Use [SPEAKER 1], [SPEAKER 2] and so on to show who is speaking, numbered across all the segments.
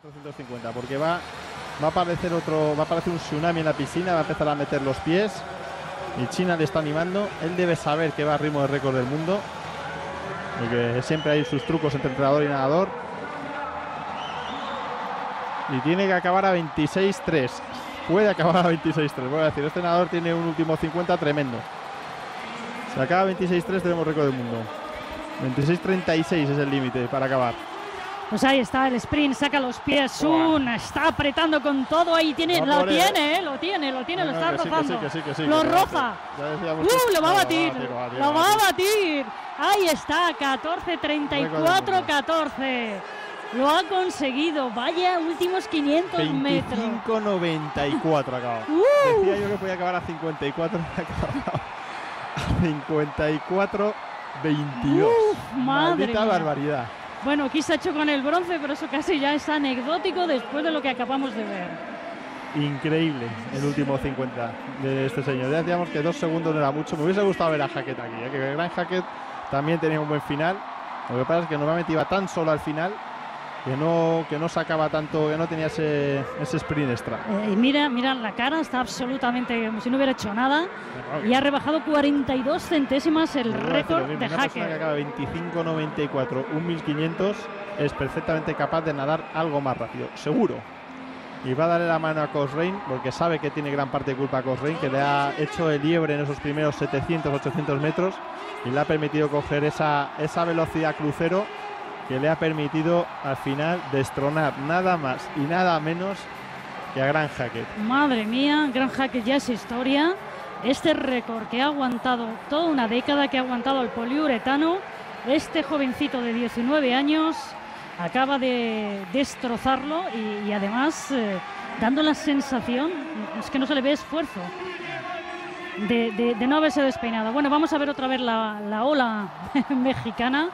[SPEAKER 1] 450, porque va a aparecer un tsunami en la piscina, va a empezar a meter los pies y China le está animando. Él debe saber que va a ritmo de récord del mundo, porque siempre hay sus trucos entre entrenador y nadador, y tiene que acabar a 26.3. Puede acabar a 26.3. Voy a decir, este nadador tiene un último 50 tremendo. Si acaba a 26.3 tenemos récord del mundo. 26.36 es el límite para acabar.
[SPEAKER 2] Pues ahí está el sprint, saca los pies, Sun, está apretando con todo, ahí tiene, lo está rozando, lo roza, lo va a batir, ahí está, 14.34.14, lo ha conseguido, vaya últimos 500 metros.
[SPEAKER 1] 25.94 acaba. Decía yo que podía acabar a 54, a 54.22. Maldita barbaridad.
[SPEAKER 2] Bueno, aquí se ha hecho con el bronce, pero eso casi ya es anecdótico después de lo que acabamos de ver.
[SPEAKER 1] Increíble el último 50 de este señor. Ya decíamos que 2 segundos no era mucho. Me hubiese gustado ver a Hackett aquí, que el gran Hackett también tenía un buen final. Lo que pasa es que normalmente iba tan solo al final que no sacaba tanto, que no tenía ese sprint extra.
[SPEAKER 2] Mira la cara, está absolutamente como si no hubiera hecho nada, y ha rebajado 42 centésimas el récord de Hackett. Una persona que
[SPEAKER 1] acaba 25.94, 1.500, es perfectamente capaz de nadar algo más rápido, seguro. Y va a darle la mano a Cosrane, porque sabe que tiene gran parte de culpa a Cosrane, que le ha hecho el liebre en esos primeros 700-800 metros y le ha permitido coger esa velocidad crucero que le ha permitido al final destronar nada más y nada menos que a Gran Hackett.
[SPEAKER 2] Madre mía, Gran Hackett ya es historia. Este récord que ha aguantado toda una década, que ha aguantado el poliuretano, este jovencito de 19 años acaba de destrozarlo y además dando la sensación, es que no se le ve esfuerzo de no haberse despeinado. Bueno, vamos a ver otra vez la ola mexicana.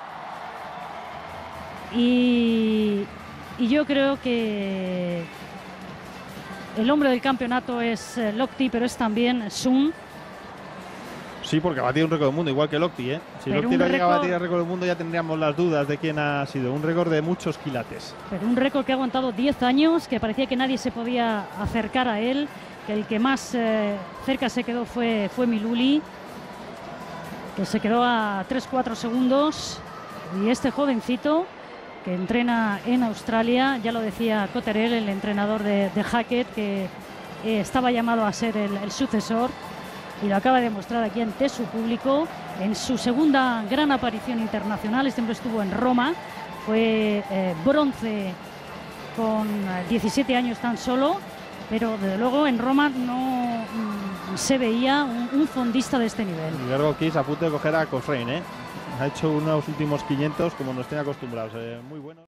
[SPEAKER 2] Y yo creo que el hombre del campeonato es Lochte, pero es también Sun.
[SPEAKER 1] Sí, porque ha batido un récord del mundo, igual que Lochte, Si Lochte no llega a batir el récord del mundo, ya tendríamos las dudas de quién ha sido. Un récord de muchos quilates.
[SPEAKER 2] Pero un récord que ha aguantado 10 años, que parecía que nadie se podía acercar a él, que el que más cerca se quedó fue Miluli, que se quedó a 3-4 segundos. Y este jovencito, que entrena en Australia, ya lo decía Cotterell, el entrenador de Hackett, que estaba llamado a ser el sucesor, y lo acaba de demostrar aquí ante su público en su segunda gran aparición internacional. Este hombre estuvo en Roma, fue bronce con 17 años tan solo, pero desde luego en Roma no se veía un fondista de este nivel.
[SPEAKER 1] Y luego aquí se a punto de coger a Cosrane, Ha hecho unos últimos 500 como nos tiene acostumbrados, muy buenos.